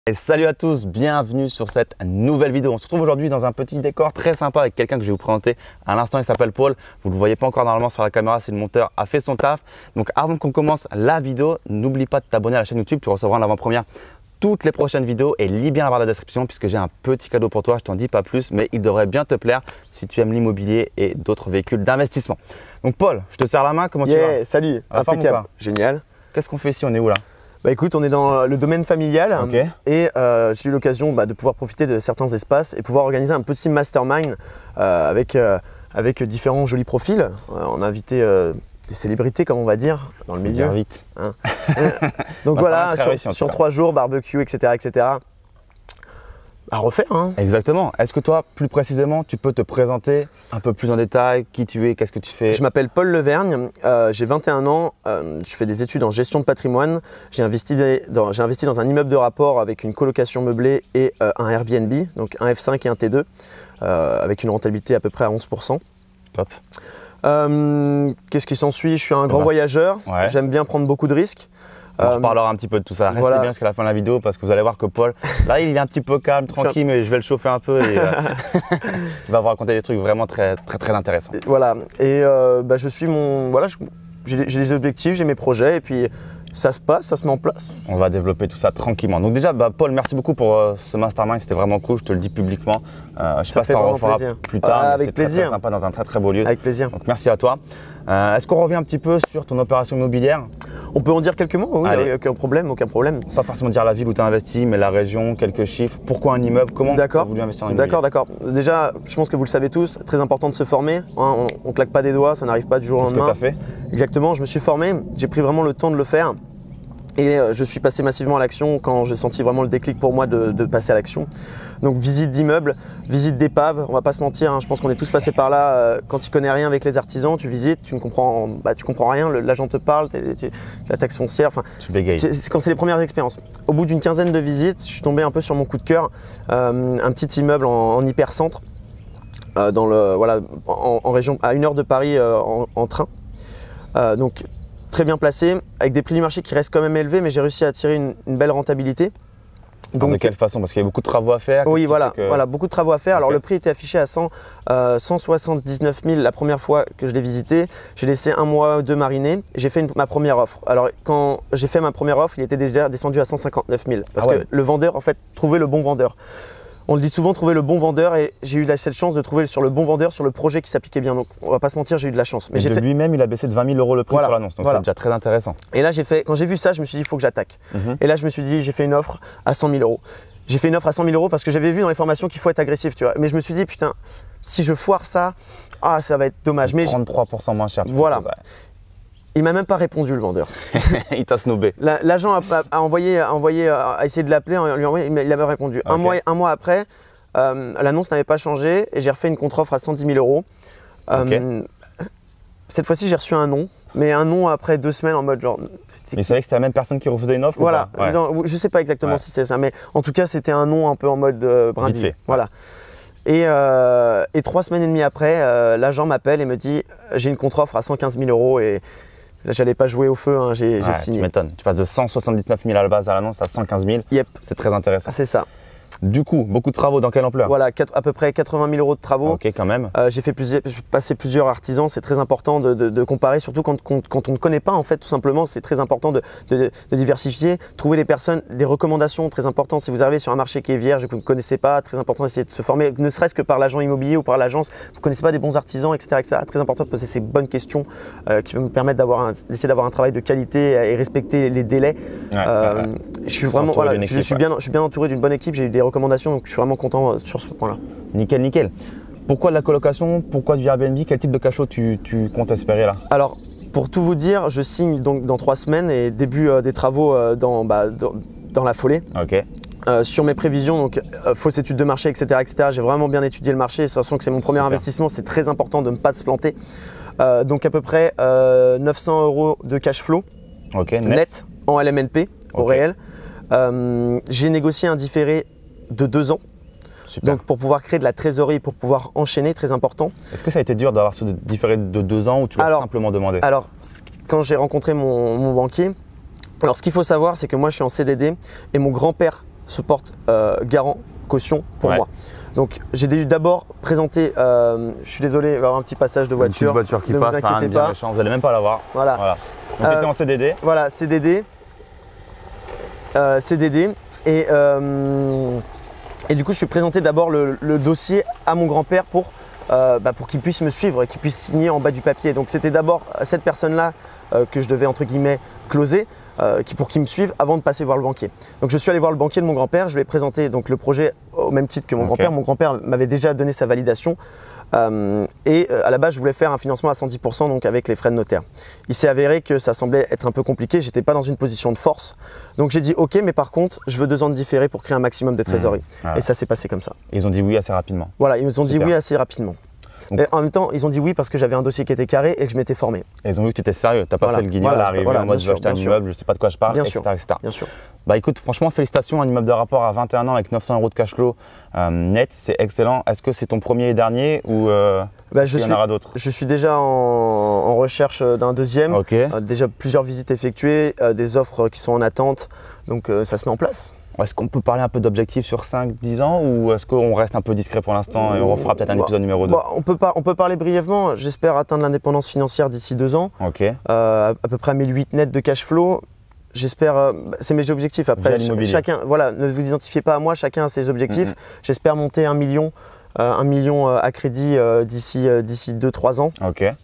Et salut à tous, bienvenue sur cette nouvelle vidéo. On se retrouve aujourd'hui dans un petit décor très sympa avec quelqu'un que je vais vous présenter à l'instant. Il s'appelle Paul, vous ne le voyez pas encore normalement sur la caméra, c'est le monteur, a fait son taf. Donc avant qu'on commence la vidéo, n'oublie pas de t'abonner à la chaîne YouTube, tu recevras en avant-première toutes les prochaines vidéos et lis bien la barre de la description puisque j'ai un petit cadeau pour toi. Je t'en dis pas plus, mais il devrait bien te plaire si tu aimes l'immobilier et d'autres véhicules d'investissement. Donc Paul, je te serre la main, comment tu vas? Salut, impeccable, génial. Qu'est-ce qu'on fait ici, on est où là? Bah écoute, on est dans le domaine familial et j'ai eu l'occasion de pouvoir profiter de certains espaces et pouvoir organiser un petit mastermind avec différents jolis profils. On a invité des célébrités, comme on va dire, dans le milieu. Vite. Hein. Donc voilà, sur 3 jours, barbecue, etc. À refaire. Hein. Exactement. Est-ce que toi, plus précisément, tu peux te présenter un peu plus en détail, qui tu es, qu'est-ce que tu fais? Je m'appelle Paul Levergne, j'ai 21 ans, je fais des études en gestion de patrimoine. J'ai investi dans un immeuble de rapport avec une colocation meublée et un Airbnb, donc un F5 et un T2, avec une rentabilité à peu près à 11%. Top. Qu'est-ce qui s'ensuit? Je suis un grand voyageur, j'aime bien prendre beaucoup de risques. On reparlera un petit peu de tout ça. Restez bien jusqu'à la fin de la vidéo parce que vous allez voir que Paul, là, il est un petit peu calme, tranquille, mais je vais le chauffer un peu et il va vous raconter des trucs vraiment très intéressants. Voilà. Et je suis j'ai des objectifs, j'ai mes projets et puis ça se passe, ça se met en place. On va développer tout ça tranquillement. Donc déjà, Paul, merci beaucoup pour ce mastermind, c'était vraiment cool, je te le dis publiquement. Je sais pas si tu en referas plus tard, mais c'était très sympa dans un très beau lieu. Avec plaisir. Donc merci à toi. Est-ce qu'on revient un petit peu sur ton opération immobilière? On peut en dire quelques mots, oui, aucun problème. Pas forcément dire la ville où tu as investi, mais la région, quelques chiffres. Pourquoi un immeuble? Comment tu as voulu investir en immobilier? D'accord. Déjà, je pense que vous le savez tous, très important de se former. Hein, on ne claque pas des doigts, ça n'arrive pas du jour au lendemain. Qu'est-ce que tu as fait? Exactement, je me suis formé, j'ai pris vraiment le temps de le faire. Et je suis passé massivement à l'action quand j'ai senti vraiment le déclic pour moi de passer à l'action. Donc visite d'immeubles, visite d'épaves, on va pas se mentir, hein, je pense qu'on est tous passés par là. Quand tu connais rien avec les artisans, tu visites, tu comprends rien, l'agent te parle, la taxe foncière, enfin, tu bégayes. Quand c'est les premières expériences. Au bout d'une quinzaine de visites, je suis tombé un peu sur mon coup de cœur, un petit immeuble en hypercentre, en région, à 1 heure de Paris en train. Donc très bien placé, avec des prix du marché qui restent quand même élevés, mais j'ai réussi à attirer une belle rentabilité. Donc, de quelle façon? Parce qu'il y a beaucoup de travaux à faire. Oui, voilà, beaucoup de travaux à faire. Alors le prix était affiché à 179 000 la première fois que je l'ai visité. J'ai laissé 1 mois ou 2 mariner. J'ai fait ma première offre. Alors quand j'ai fait ma première offre, il était déjà descendu à 159 000. Parce que le vendeur, en fait, trouvait le bon vendeur. On le dit souvent, trouver le bon vendeur, et j'ai eu cette chance de trouver sur le bon vendeur, sur le projet qui s'appliquait bien. Donc on va pas se mentir, j'ai eu de la chance. Mais lui-même, il a baissé de 20 000 € le prix sur l'annonce, donc c'est déjà très intéressant. Et là, quand j'ai vu ça, je me suis dit, il faut que j'attaque. Et là, je me suis dit, j'ai fait une offre à 100 000 €. J'ai fait une offre à 100 000 € parce que j'avais vu dans les formations qu'il faut être agressif, tu vois. Mais je me suis dit, putain, si je foire ça, ça va être dommage. Mais 33% moins cher. Voilà. Il m'a même pas répondu, le vendeur. Il t'a snobé. L'agent a essayé de l'appeler, il avait répondu. Un mois après, l'annonce n'avait pas changé et j'ai refait une contre-offre à 110 000 €. Cette fois-ci, j'ai reçu un non, mais un non après 2 semaines en mode genre. Mais c'est vrai que c'était la même personne qui refusait une offre? Voilà, ou pas je sais pas exactement si c'est ça, mais en tout cas, c'était un non un peu en mode brindille. Voilà. Et 3 semaines et demie après, l'agent m'appelle et me dit j'ai une contre-offre à 115 000 € et là, j'allais pas jouer au feu, hein, j'ai signé. Tu m'étonnes, tu passes de 179 000 à la base à l'annonce à 115 000. Yep. C'est très intéressant. C'est ça. Du coup, beaucoup de travaux, dans quelle ampleur? Voilà, à peu près 80 000 € de travaux. Ok, quand même. J'ai passé plusieurs artisans, c'est très important de comparer, surtout quand on ne connaît pas, en fait, tout simplement. C'est très important de diversifier, trouver les personnes, des recommandations, très important. Si vous arrivez sur un marché qui est vierge et que vous ne connaissez pas, très important d'essayer de se former, ne serait-ce que par l'agent immobilier ou par l'agence, vous ne connaissez pas des bons artisans, etc. Très important de poser ces bonnes questions qui vont me permettre d'essayer d'avoir un travail de qualité et respecter les délais. Je suis bien entouré d'une bonne équipe, j'ai eu des recommandations, donc je suis vraiment content sur ce point-là. Nickel. Pourquoi de la colocation? Pourquoi du Airbnb? Quel type de cachot tu comptes espérer là? Alors, pour tout vous dire, je signe donc dans 3 semaines et début des travaux dans la Follet. Ok. Sur mes prévisions, donc fausse étude de marché, etc. j'ai vraiment bien étudié le marché, sachant que c'est mon premier investissement, c'est très important de ne pas se planter. Donc à peu près 900 € de cash flow net en LMNP au réel. J'ai négocié un différé de 2 ans. Super. Donc pour pouvoir créer de la trésorerie, pour pouvoir enchaîner, très important. Est-ce que ça a été dur d'avoir ce différé de 2 ans ou tu l'as simplement demandé? Alors, quand j'ai rencontré mon banquier, alors ce qu'il faut savoir, c'est que moi je suis en CDD et mon grand-père se porte garant, caution pour moi. Donc j'ai dû d'abord présenter, je suis désolé, il va y avoir un petit passage de voiture. Une petite voiture qui passe, pas bien méchant, vous n'allez même pas la voir. Voilà. Donc tu étais en CDD. Voilà, CDD. CDD. Et du coup, je suis présenté d'abord le dossier à mon grand-père pour qu'il puisse me suivre et qu'il puisse signer en bas du papier. Donc c'était d'abord cette personne-là que je devais entre guillemets closer pour qu'il me suive avant de passer voir le banquier. Donc je suis allé voir le banquier de mon grand-père, je lui ai présenté donc, le projet au même titre que mon grand-père. Mon grand-père m'avait déjà donné sa validation à la base je voulais faire un financement à 110% donc avec les frais de notaire. Il s'est avéré que ça semblait être un peu compliqué, j'étais pas dans une position de force. Donc j'ai dit ok, mais par contre je veux 2 ans de différé pour créer un maximum de trésorerie. Et ça s'est passé comme ça. Ils ont dit oui assez rapidement. Voilà, ils nous ont dit oui assez rapidement. Et en même temps, ils ont dit oui parce que j'avais un dossier qui était carré et que je m'étais formé. Et ils ont vu que tu étais sérieux, tu n'as pas fait le guignol à arriver en mode je veux acheter un immeuble, je ne sais pas de quoi je parle, etc., etc. Bien sûr. Bah écoute, franchement, félicitations, un immeuble de rapport à 21 ans avec 900 € de cash flow net, c'est excellent. Est-ce que c'est ton premier et dernier ou il y en aura d'autres? Je suis déjà en recherche d'un deuxième, déjà plusieurs visites effectuées, des offres qui sont en attente, donc ça se met en place. Est-ce qu'on peut parler un peu d'objectifs sur 5-10 ans ou est-ce qu'on reste un peu discret pour l'instant et on refera peut-être un épisode numéro 2? On peut parler brièvement. J'espère atteindre l'indépendance financière d'ici 2 ans. À peu près 1008 net de cash flow. J'espère, c'est mes objectifs. Après, chacun, voilà, ne vous identifiez pas à moi, chacun a ses objectifs. J'espère monter 1 million à crédit d'ici 2-3 ans.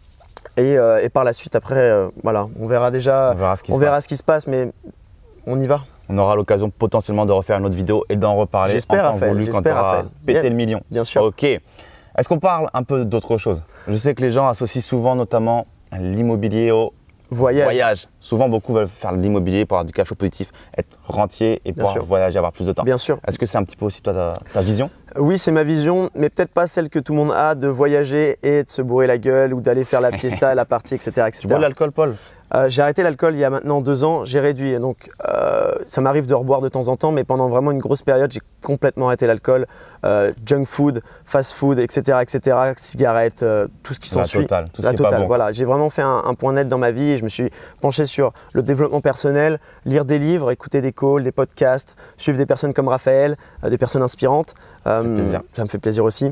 Et par la suite, après, voilà, on verra déjà, on verra ce qui se passe, mais on y va. On aura l'occasion potentiellement de refaire une autre vidéo et d'en reparler. J'espère, Raphaël. Quand tu auras pété le million. Bien sûr. Ok. Est-ce qu'on parle un peu d'autre chose? Je sais que les gens associent souvent notamment l'immobilier au voyage. Souvent, beaucoup veulent faire de l'immobilier pour avoir du cash flow positif, être rentier et pouvoir voyager, avoir plus de temps. Bien sûr. Est-ce que c'est un petit peu aussi toi ta vision? Oui, c'est ma vision, mais peut-être pas celle que tout le monde a de voyager et de se bourrer la gueule ou d'aller faire la fiesta, la partie, etc. Tu bois de l'alcool, Paul? J'ai arrêté l'alcool il y a maintenant 2 ans, j'ai réduit. Donc ça m'arrive de reboire de temps en temps, mais pendant vraiment une grosse période, j'ai complètement arrêté l'alcool. Junk food, fast food, etc., cigarettes, tout ce qui s'ensuit. La totale. Voilà, j'ai vraiment fait un point net dans ma vie et je me suis penché sur le développement personnel, lire des livres, écouter des calls, des podcasts, suivre des personnes comme Raphaël, des personnes inspirantes. Ça me fait plaisir aussi.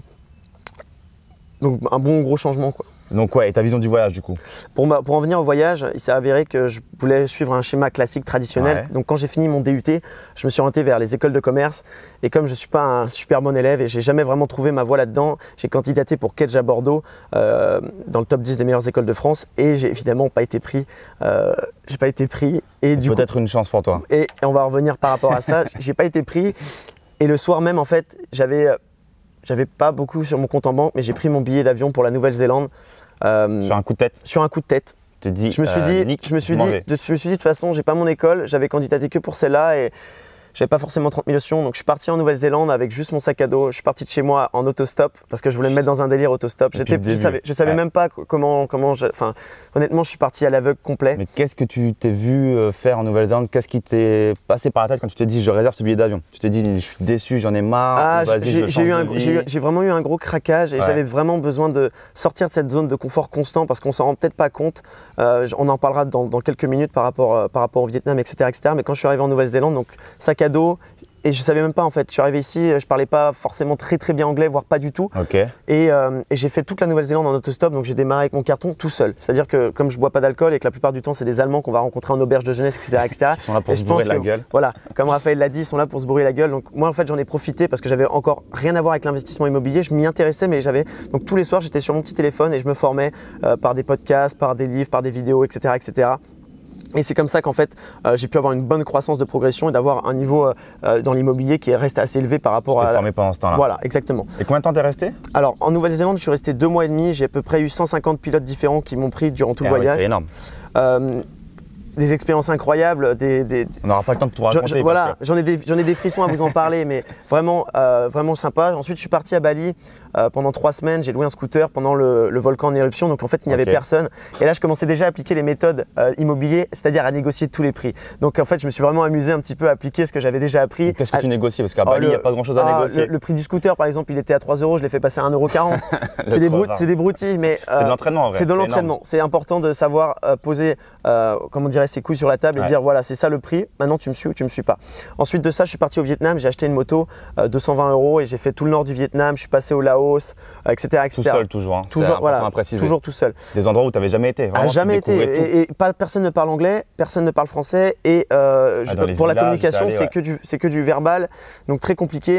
Donc un bon gros changement, quoi. Donc ouais, et ta vision du voyage du coup? Pour en venir au voyage, il s'est avéré que je voulais suivre un schéma classique traditionnel. Donc quand j'ai fini mon DUT, je me suis orienté vers les écoles de commerce. Et comme je ne suis pas un super bon élève et j'ai jamais vraiment trouvé ma voie là-dedans, j'ai candidaté pour Kedge à Bordeaux dans le top 10 des meilleures écoles de France et j'ai évidemment pas été pris. J'ai pas été pris. Et du coup, peut-être une chance pour toi. Et on va revenir par rapport à ça. J'ai pas été pris. Et le soir même, en fait, j'avais pas beaucoup sur mon compte en banque, mais j'ai pris mon billet d'avion pour la Nouvelle-Zélande. Sur un coup de tête? Sur un coup de tête. Je me suis dit, de toute façon, j'ai pas mon école, j'avais candidaté que pour celle-là et j'avais pas forcément 30 000 options. Donc je suis parti en Nouvelle-Zélande avec juste mon sac à dos. Je suis parti de chez moi en autostop parce que je voulais me mettre dans un délire autostop. Je savais même pas comment honnêtement, je suis parti à l'aveugle complet. Mais qu'est-ce que tu t'es vu faire en Nouvelle-Zélande? Qu'est-ce qui t'est passé par la tête quand tu t'es dit je réserve ce billet d'avion? Tu t'es dit je suis déçu, j'en ai marre, j'ai vraiment eu un gros craquage et j'avais vraiment besoin de sortir de cette zone de confort constant parce qu'on s'en rend peut-être pas compte. On en parlera dans quelques minutes par rapport au Vietnam, etc., Mais quand je suis arrivé en Nouvelle-Zélande, donc sac à dos, et je savais même pas en fait. Je suis arrivé ici, je parlais pas forcément très bien anglais, voire pas du tout. Et j'ai fait toute la Nouvelle-Zélande en autostop, donc j'ai démarré avec mon carton tout seul. C'est-à-dire que comme je bois pas d'alcool et que la plupart du temps c'est des Allemands qu'on va rencontrer en auberge de jeunesse, etc. Ils sont là pour se bourrer la gueule. Voilà, comme Raphaël l'a dit, ils sont là pour se bourrer la gueule. Donc moi en fait j'en ai profité parce que j'avais encore rien à voir avec l'investissement immobilier. Je m'y intéressais, mais donc tous les soirs j'étais sur mon petit téléphone et je me formais par des podcasts, par des livres, par des vidéos, etc. Et c'est comme ça qu'en fait, j'ai pu avoir une bonne croissance de progression et d'avoir un niveau dans l'immobilier qui reste assez élevé par rapport à… formé pendant ce temps-là. Voilà, exactement. Et combien de temps t'es resté? Alors, en Nouvelle-Zélande, je suis resté 2 mois et demi. J'ai à peu près eu 150 pilotes différents qui m'ont pris durant tout le voyage. C'est énorme. Des expériences incroyables, On n'aura pas le temps de tout raconter. Voilà, j'en ai des frissons à vous en parler, mais vraiment sympa. Ensuite, je suis parti à Bali pendant 3 semaines. J'ai loué un scooter pendant le volcan en éruption, donc en fait, il n'y avait personne. Et là, je commençais déjà à appliquer les méthodes immobilières, c'est-à-dire à négocier tous les prix. Donc en fait, je me suis vraiment amusé un petit peu à appliquer ce que j'avais déjà appris. Qu'est-ce que tu négocies? Parce qu'à Bali, il n'y a pas grand-chose à négocier. Le prix du scooter, par exemple, il était à 3 €, je l'ai fait passer à 1,40 €. C'est des broutilles, mais c'est de l'entraînement en vrai. C'est de l'entraînement. C'est important de savoir poser, comment dirais-je, tirer ses couilles sur la table et dire voilà, c'est ça le prix, maintenant tu me suis ou tu me suis pas. Ensuite de ça, je suis parti au Vietnam, j'ai acheté une moto 220 € et j'ai fait tout le nord du Vietnam, je suis passé au Laos, etc. Tout seul toujours, hein. Toujours, voilà, toujours tout seul. Des endroits où tu n'avais jamais été. Jamais été. Et personne ne parle anglais, personne ne parle français et pour la communication, c'est que du verbal, donc très compliqué.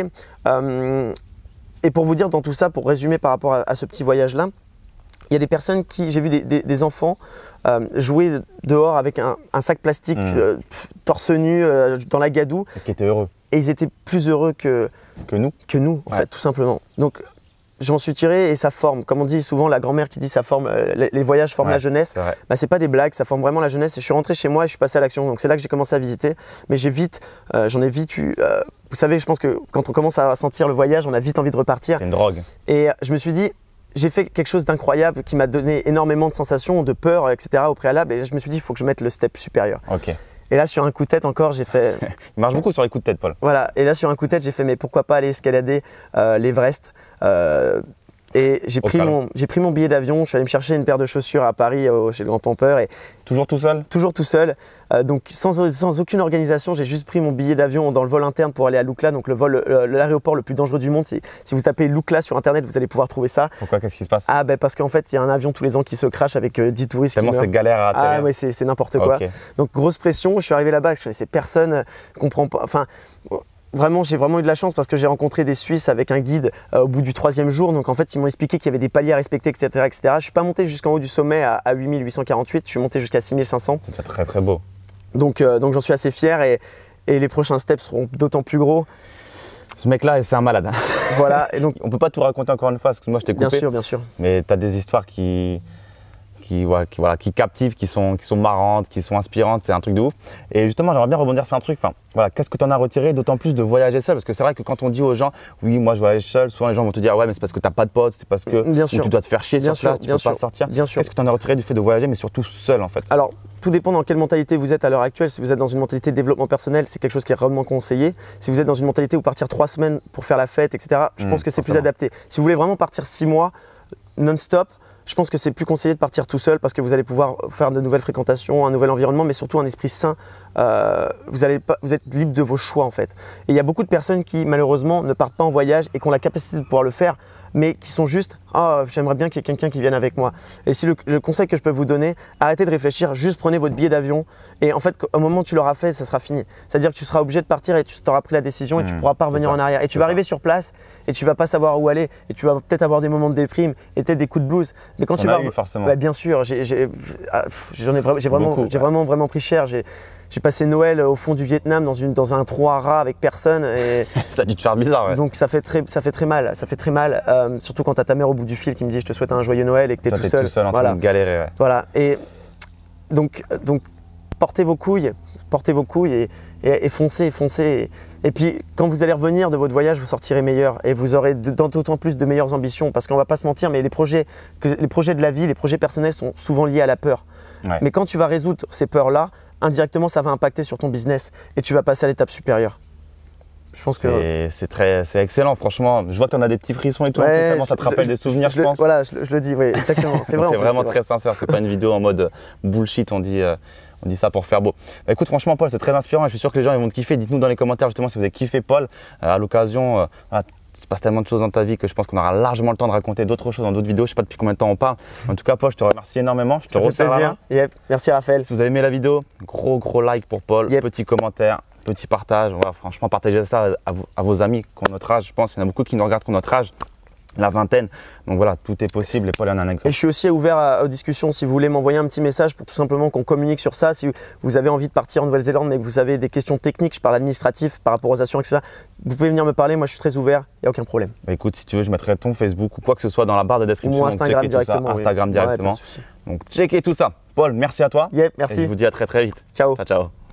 Et pour vous dire dans tout ça, pour résumer par rapport à ce petit voyage-là, il y a des personnes qui, j'ai vu des enfants jouer dehors avec un sac plastique torse nu dans la gadoue. Et qui étaient heureux. Et ils étaient plus heureux que nous, en fait, tout simplement. Donc, j'en suis tiré et ça forme. Comme on dit souvent, la grand-mère qui dit ça forme, les voyages forment la jeunesse. Bah, c'est pas des blagues, ça forme vraiment la jeunesse. Et je suis rentré chez moi et je suis passé à l'action. Donc c'est là que j'ai commencé à visiter. Mais j'en ai vite eu. Vous savez, je pense que quand on commence à sentir le voyage, on a vite envie de repartir. C'est une drogue. Et je me suis dit, j'ai fait quelque chose d'incroyable qui m'a donné énormément de sensations, de peur, etc. au préalable. Et je me suis dit, il faut que je mette le step supérieur. Ok. Et là, sur un coup de tête encore, j'ai fait… Il marche beaucoup sur les coups de tête, Paul. Voilà. Et là, sur un coup de tête, j'ai fait, mais pourquoi pas aller escalader l'Everest et j'ai pris mon billet d'avion, je suis allé me chercher une paire de chaussures à Paris chez le Grand Pampeur. Et toujours tout seul? Toujours tout seul. Donc sans aucune organisation, j'ai juste pris mon billet d'avion dans le vol interne pour aller à Lukla, donc l'aéroport le plus dangereux du monde. Si vous tapez Lukla sur internet, vous allez pouvoir trouver ça. Pourquoi? Qu'est-ce qui se passe? Parce qu'en fait, il y a un avion tous les ans qui se crache avec 10 touristes. Tellement c'est galère à atterrir. Ouais, c'est n'importe quoi. Donc grosse pression, je suis arrivé là-bas, je connaissais personne, je comprends pas. Enfin, vraiment, j'ai vraiment eu de la chance parce que j'ai rencontré des Suisses avec un guide au bout du 3e jour. Donc en fait, ils m'ont expliqué qu'il y avait des paliers à respecter, etc. etc. Je ne suis pas monté jusqu'en haut du sommet à 8848, je suis monté jusqu'à 6500. C'est très très beau. Donc j'en suis assez fier et les prochains steps seront d'autant plus gros. Ce mec-là, c'est un malade. Voilà. Et donc, on ne peut pas tout raconter encore une fois parce que moi je t'ai coupé. Bien sûr. Mais tu as des histoires qui captivent, qui sont marrantes, qui sont inspirantes, c'est un truc de ouf. Et justement, j'aimerais bien rebondir sur un truc. Enfin, voilà, qu'est-ce que tu en as retiré, d'autant plus de voyager seul? Parce que c'est vrai que quand on dit aux gens, oui, moi je voyage seul, souvent les gens vont te dire, ouais, mais c'est parce que tu n'as pas de potes, c'est parce que tu dois te faire chier sur place, tu ne peux pas sortir. Qu'est-ce que tu en as retiré du fait de voyager, mais surtout seul en fait? Alors, tout dépend dans quelle mentalité vous êtes à l'heure actuelle. Si vous êtes dans une mentalité de développement personnel, c'est quelque chose qui est vraiment conseillé. Si vous êtes dans une mentalité où partir 3 semaines pour faire la fête, etc., je pense que c'est plus adapté. Si vous voulez vraiment partir 6 mois non-stop, je pense que c'est plus conseillé de partir tout seul parce que vous allez pouvoir faire de nouvelles fréquentations, un nouvel environnement, mais surtout un esprit sain. Vous êtes libre de vos choix en fait. Et il y a beaucoup de personnes qui malheureusement ne partent pas en voyage et qui ont la capacité de pouvoir le faire, mais qui sont juste « Ah, j'aimerais bien qu'il y ait quelqu'un qui vienne avec moi ». Et si le conseil que je peux vous donner, arrêtez de réfléchir, juste prenez votre billet d'avion et en fait au moment où tu l'auras fait, ça sera fini. C'est-à-dire que tu seras obligé de partir et tu t'auras pris la décision et tu ne pourras pas revenir en arrière. Et tu vas arriver sur place et tu ne vas pas savoir où aller et tu vas peut-être avoir des moments de déprime et peut-être des coups de blues. Mais quand tu vas… forcément. Bien sûr, j'ai vraiment pris cher. J'ai passé Noël au fond du Vietnam dans un trou à rats avec personne. Et ça a dû te faire bizarre. Ouais. Donc ça fait très mal. Ça fait très mal, surtout quand tu as ta mère au bout du fil qui me dit je te souhaite un joyeux Noël et que tu es tout seul. Tout seul en train de galérer. Ouais. Voilà. Et donc portez vos couilles et foncez. Et puis quand vous allez revenir de votre voyage, vous sortirez meilleur et vous aurez d'autant plus de meilleures ambitions parce qu'on ne va pas se mentir, mais les projets de la vie, les projets personnels sont souvent liés à la peur. Ouais. Mais quand tu vas résoudre ces peurs-là, indirectement, ça va impacter sur ton business et tu vas passer à l'étape supérieure. Je pense que c'est excellent, franchement. Je vois que tu en as des petits frissons et tout. Ouais, tellement ça te rappelle des souvenirs, je pense. Voilà, je le dis, oui, exactement. C'est vrai. C'est vraiment très sincère. C'est pas une vidéo en mode bullshit. On dit ça pour faire beau. Bah, écoute, franchement, Paul, c'est très inspirant et je suis sûr que les gens ils vont te kiffer. Dites-nous dans les commentaires justement si vous avez kiffé Paul. À l'occasion, il se passe tellement de choses dans ta vie que je pense qu'on aura largement le temps de raconter d'autres choses dans d'autres vidéos. Je ne sais pas depuis combien de temps on parle. En tout cas, Paul, je te remercie énormément. Je te resserre la main. Yep. Merci Raphaël. Si vous avez aimé la vidéo, gros like pour Paul. Yep. Petit commentaire, petit partage. Voilà, franchement, partagez ça à vos amis qui ont notre âge. Je pense qu'il y en a beaucoup qui nous regardent qui ont notre âge. La vingtaine. Donc voilà, tout est possible et Paul en a un exemple. Et je suis aussi ouvert aux discussions si vous voulez m'envoyer un petit message pour tout simplement qu'on communique sur ça. Si vous avez envie de partir en Nouvelle-Zélande mais que vous avez des questions techniques, je parle administratif par rapport aux assurances, etc. Vous pouvez venir me parler, moi je suis très ouvert, il n'y a aucun problème. Bah écoute, si tu veux, je mettrai ton Facebook ou quoi que ce soit dans la barre de description. Ou Instagram directement. Instagram directement. Ouais, donc checkez tout ça. Paul, merci à toi. Yep, merci. Et je vous dis à très vite. Ciao. Ciao.